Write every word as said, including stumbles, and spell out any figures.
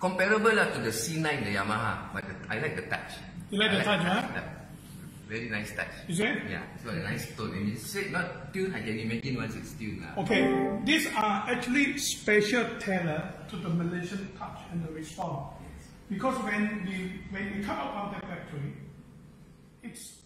comparable lah to the C nine, the Yamaha, but the, I like the touch. You like the I touch, huh? Yeah. Very nice touch. Is it? Yeah, it's got a nice tone. And it's straight, not tuned. I can imagine once it's tuned. Uh. Okay, these are actually special tailor to the Malaysian touch and the response. Because when we when we come out of the factory, it's